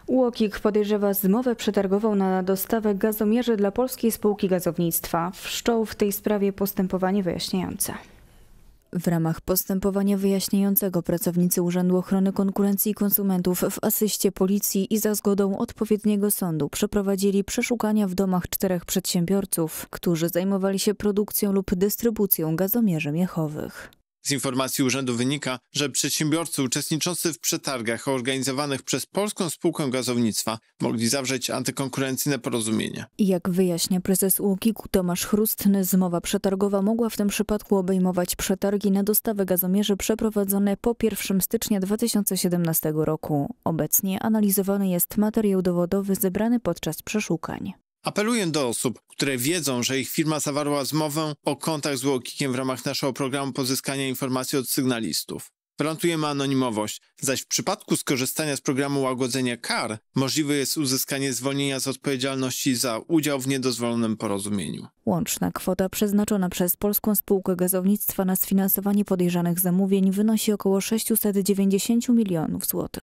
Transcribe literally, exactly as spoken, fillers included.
UOKiK podejrzewa zmowę przetargową na dostawę gazomierzy dla Polskiej Spółki Gazownictwa. Wszczął w tej sprawie postępowanie wyjaśniające. W ramach postępowania wyjaśniającego pracownicy Urzędu Ochrony Konkurencji i Konsumentów w asyście policji i za zgodą odpowiedniego sądu przeprowadzili przeszukania w domach czterech przedsiębiorców, którzy zajmowali się produkcją lub dystrybucją gazomierzy miechowych. Z informacji urzędu wynika, że przedsiębiorcy uczestniczący w przetargach organizowanych przez Polską Spółkę Gazownictwa mogli zawrzeć antykonkurencyjne porozumienie. Jak wyjaśnia prezes UOKiK-u Tomasz Chrustny, zmowa przetargowa mogła w tym przypadku obejmować przetargi na dostawę gazomierzy przeprowadzone po pierwszego stycznia dwa tysiące siedemnastego roku. Obecnie analizowany jest materiał dowodowy zebrany podczas przeszukań. Apeluję do osób, które wiedzą, że ich firma zawarła zmowę o kontakt z UOKiK-iem w ramach naszego programu pozyskania informacji od sygnalistów. Gwarantujemy anonimowość, zaś w przypadku skorzystania z programu łagodzenia kar możliwe jest uzyskanie zwolnienia z odpowiedzialności za udział w niedozwolonym porozumieniu. Łączna kwota przeznaczona przez Polską Spółkę Gazownictwa na sfinansowanie podejrzanych zamówień wynosi około sześćset dziewięćdziesiąt milionów złotych.